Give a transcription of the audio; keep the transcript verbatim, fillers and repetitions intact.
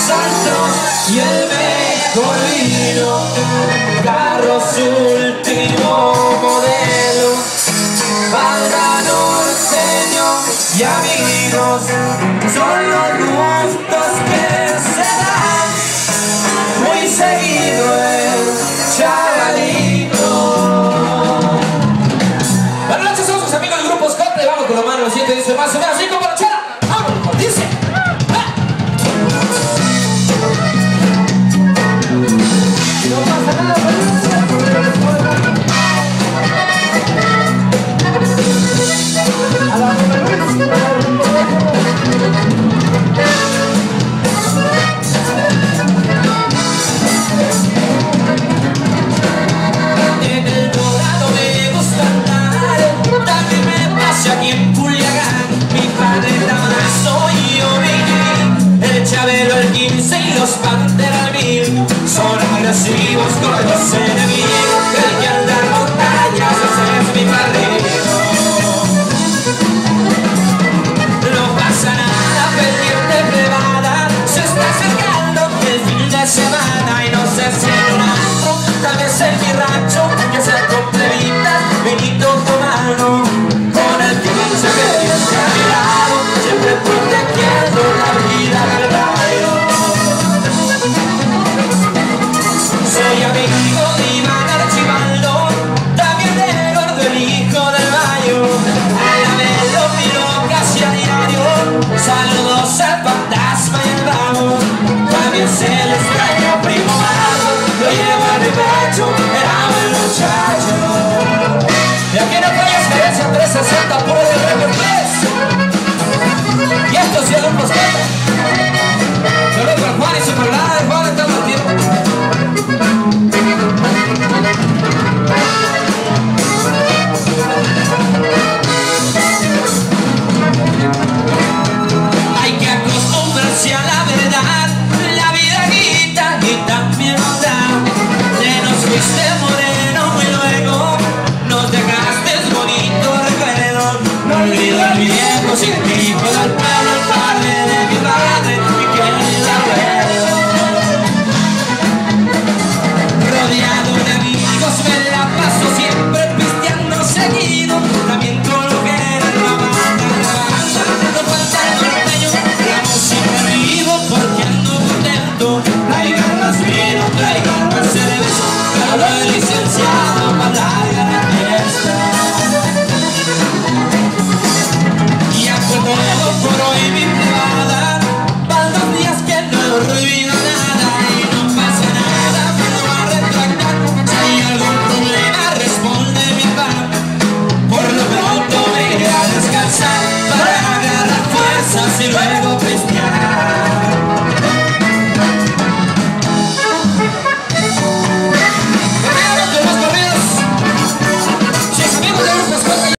altos y el mejor vino, carros último modelo, banda norteño y amigos, son los gustos que se dan muy seguido el chavalito. Buenas noches, somos sus amigos del grupo Scott, y vamos con la mano, lo siento, dice más o menos así como la chela. Vamos, dice. No pasa nada, a la en el Dorado me gusta andar, también me pasa aquí en Culiacán. Mi padre Damaso y yo viví, el Chabelo, el quince y los Pantera mil son agresivos con los enemigos. El que anda en montañas, ese es mi padrino. No pasa nada, pendiente privada, se está acercando el fin de semana y no sé si en un antro, tal vez en mi rancho, que se compre vitas, vinito tomando, con el quince que viene a mi lado, siempre protegiendo la vida del barrio. Soy amigo de Iván Archibaldo, también de Gordo, el hijo del Mayo. A la vez lo miro casi a diario, saludos al fantasma y el vago. También se le extraño primo Mago, lo llevo en mi pecho, era buen muchacho. Y aquí no fallas carencia trescientos sesenta, puro de récord tres. Y esto sí es un prospeto. Yo lo por Juan y su problema, Juan está más tiempo. Hay que acostumbrarse a la verdad, la vida quita y también nos da. Te nos fuiste moreno y luego nos dejaste bonito recuerdo. No olvido el viejo sin hijo del pueblo, el padre de mi padre y que el abuelo. Rodeado de amigos me la paso siempre pisteando seguido, también con lo que era la banda, la banda. No falta el norteño, la música vivo porque ando contento. Traigan más vino, traigan más cerveza, hablo el licenciado para larga la fiesta. Y hago todo por hoy mi privada, van dos días que no olvido nada y no pasa nada, me lo va a retractar. Si hay algún problema responde mi papá, por lo pronto me iré a descansar para agarrar fuerzas y luego